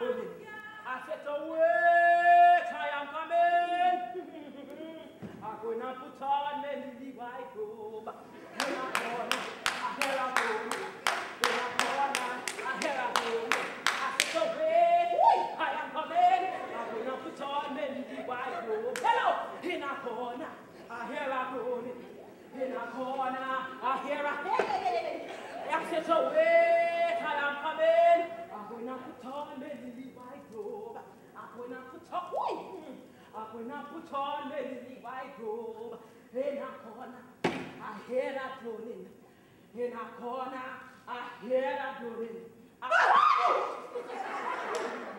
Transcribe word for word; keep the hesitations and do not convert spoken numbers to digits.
groaning. I said, to wait, I am coming. I'm going to put on my lily white robe. In a corner, I hear a groaning. In a corner, I hear a groaning. I said, to wait, I am coming. I'm going to put on my lily white robe. Hello, in a corner, I hear a groaning. In a corner, I hear a hey. I said, so wait, I am coming. I'm going to put on my lily white robe. I'm going to put on, wait. I'm going to put on my lily white robe. In a corner, I hear that groaning. In a corner, I hear that groaning. I